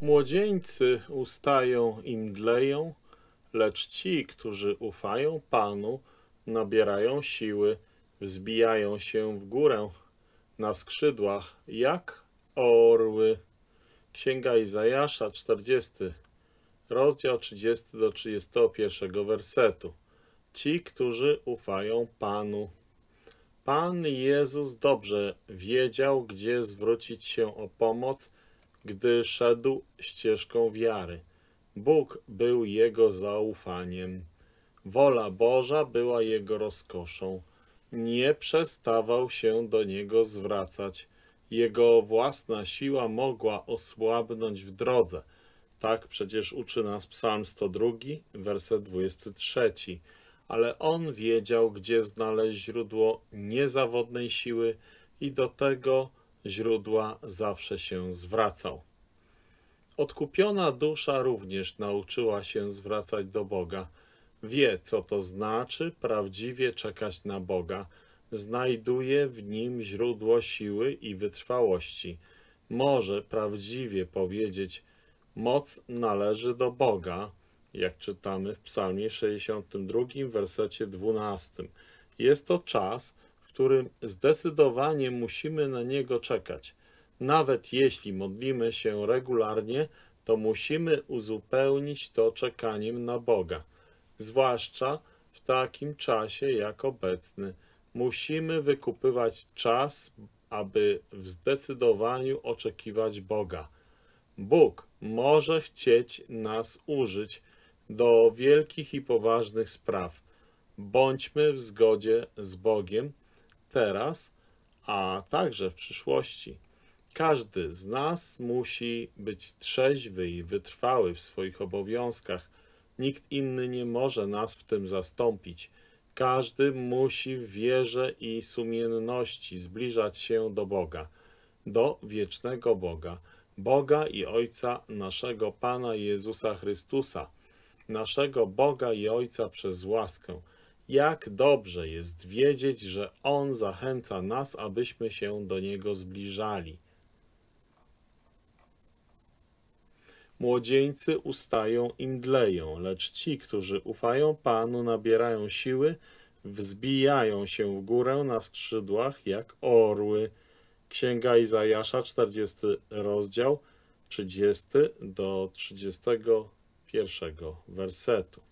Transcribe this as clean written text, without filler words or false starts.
Młodzieńcy ustają i mdleją, lecz ci, którzy ufają Panu, nabierają siły, wzbijają się w górę na skrzydłach jak orły. Księga Izajasza, 40, rozdział 30 do 31 wersetu. Ci, którzy ufają Panu. Pan Jezus dobrze wiedział, gdzie zwrócić się o pomoc, gdy szedł ścieżką wiary. Bóg był jego zaufaniem. Wola Boża była jego rozkoszą. Nie przestawał się do niego zwracać. Jego własna siła mogła osłabnąć w drodze. Tak przecież uczy nas Psalm 102, werset 23. Ale on wiedział, gdzie znaleźć źródło niezawodnej siły i do tego źródła zawsze się zwracał. Odkupiona dusza również nauczyła się zwracać do Boga. Wie, co to znaczy prawdziwie czekać na Boga. Znajduje w Nim źródło siły i wytrwałości. Może prawdziwie powiedzieć: moc należy do Boga, jak czytamy w Psalmie 62, wersecie 12. Jest to czas, w którym zdecydowanie musimy na Niego czekać. Nawet jeśli modlimy się regularnie, to musimy uzupełnić to czekaniem na Boga. Zwłaszcza w takim czasie jak obecny. Musimy wykupywać czas, aby w zdecydowaniu oczekiwać Boga. Bóg może chcieć nas użyć do wielkich i poważnych spraw. Bądźmy w zgodzie z Bogiem teraz, a także w przyszłości. Każdy z nas musi być trzeźwy i wytrwały w swoich obowiązkach. Nikt inny nie może nas w tym zastąpić. Każdy musi w wierze i sumienności zbliżać się do Boga, do wiecznego Boga, Boga i Ojca naszego Pana Jezusa Chrystusa, naszego Boga i Ojca przez łaskę. Jak dobrze jest wiedzieć, że On zachęca nas, abyśmy się do Niego zbliżali. Młodzieńcy ustają i mdleją, lecz ci, którzy ufają Panu, nabierają siły, wzbijają się w górę na skrzydłach jak orły. Księga Izajasza, 40 rozdział, 30 do 31 wersetu.